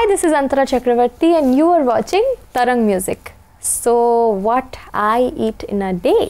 Hi, this is Antara Chakravarti and you are watching Tarang Music. So, what I eat in a day?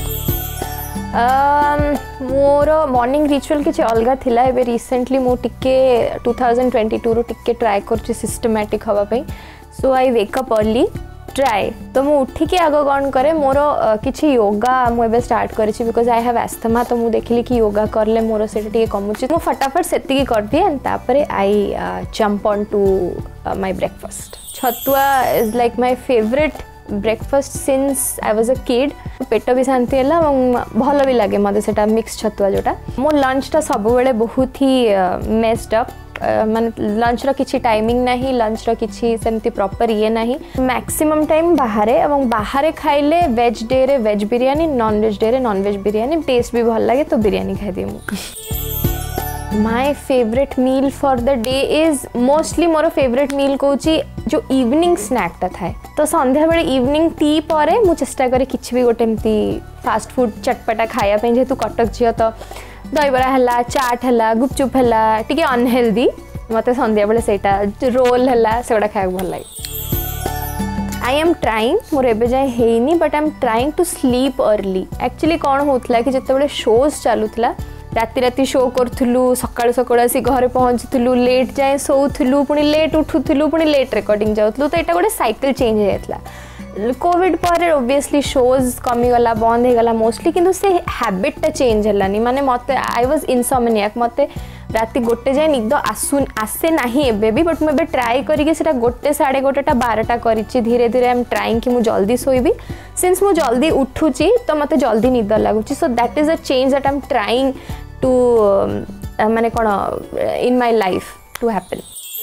मोर morning ritual किसी अलग थिला एबे recently मु टिके 2022 रो टिके ट्राई करछि सिस्टमैटिक हवा पई. So I wake up early try तो मु उठी के आगो कौन करे मोर किछि योगा मु एबे स्टार्ट करिछि बिकॉज आई हैव एस्थमा. तो मु देखली कि योगा करले मोर सेटा टिके कमुछि. मु फटाफट सेति की कर दिए एंड तापरे I jump on to my breakfast. Chhatua is like my favourite breakfast since I was a kid. पेट भी शांति है भल भी लगे मत से मिक्स छतुआ जोटा. मो लंचटा सब बेले बहुत ही मेस्ड अप. मान लंच रो किछि टाइमिंग नहीं, लंच रो किछि सेमती प्रॉपर ये नहीं. मैक्सिमम टाइम बाहर खाइले वेज डे रे veg biryani, non veg day रे नॉन वेज बिरयानी. टेस्ट भी भल लगे तो बिरयानी खाई दिए. My favourite meal for the day is mostly मोर फेवरेट मील कहूँ जो इवनिंग स्नैकटा थाए. तो संध्या बेले इवनिंग टी पर मु चेष्टा करे किछि भी गोटे एमती फास्ट फूड चटपटा खाया पे. जेहेतु कटक झील तो दहीबरा है, चाट है, गुपचुप है, टी अनहेल्दी. मत संध्या बेले सेटा रोल है से खाया भल लगे. आई एम ट्राइंग मोर एबे जाए हेनी but I am trying to sleep early. Actually कौन होता कि जिते शोज चलूला राति राति शो करूँ, सकाळु सकाळु आसी घरे पहुँचुलु, लेट जाए सोउलु, पुणी लेट उठुलु, पुणी लेट रेकर्डिंग जाऊँ. तो यहाँ गोटे साइकिल चेंज हो जाता. कोविड पर ओबियसली शोज कमीगला, बंद होगला मोस्टली, किंतु से हैबिटा चेंज है. माने मत आई वाज इनसोमनियाक. मत राति गोटे जाए निद आसे ना एबे बट मुझे ट्राए करके गोटे 1:30 12टा कर. धीरे धीरे आई एम ट्राइंग कि मुझे जल्दी सोईबी. सिंस मु जल्दी उठुची तो मत जल्दी निद लगुच. So that is a change that I am trying to माने कौन in my life to happen.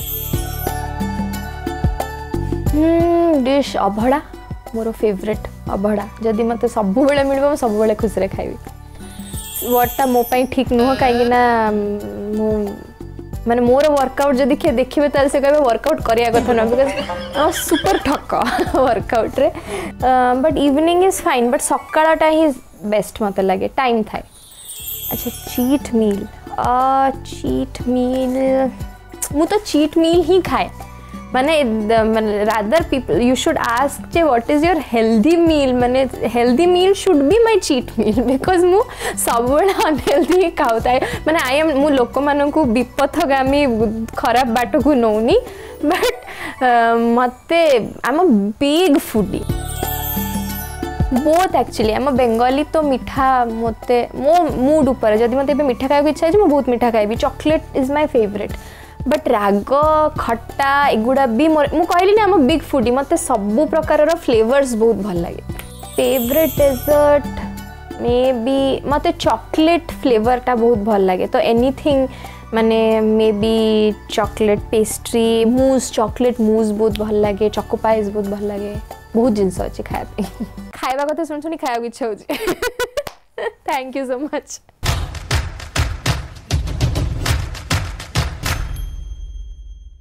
Dish अभड़ा मोर फेवरेट. अभड़ा जदि मत सब बेले मिल सब बेले खुशी खाइबी. वर्डटा मो ठीक नुह कहीं माने मोर वर्कआउट जदि किए देखिए तो से कहे वर्कआउट करिया कथा ना बिकॉज सुपर ठक वर्कआउट रे. But evening is fine but सकाळटा ही बेस्ट मत लगे टाइम थाए. अच्छा चीट मील. मु तो चीट मील ही खाए. माने rather people you should ask जे what is your healthy meal. माने healthy meal should be my cheat meal because मु सब अनहेल्दी खाऊता. माने आई एम मु लोक मानकु विपथगामी खराब बाट को नौनी बट मते I am a big foodie. Both actually आम बेंगली तो मिठा मते मो मूड ऊपर जदि मत मिठा खाया इच्छा है बहुत मिठा खाइबी. Chocolate is my favourite but राग खट्टा एगुड़ा भी मु कहली ना आम बिग फूडी. मत सबू प्रकार फ्लेवर्स बहुत भल लगे. फेवरेट डेजर्ट मे बी मत चॉकलेट फ्लेवरटा बहुत भल लगे. तो एनीथिंग माने maybe chocolate pastry, mousse, chocolate mousse बहुत भल लगे. चॉको पाइज बहुत भल लगे. बहुत जिनस अच्छी खाया खाଇବା କଥା ଶୁଣି ଖାଇବାକୁ ଇଚ୍ଛା ହେଉଛି. Thank you so much.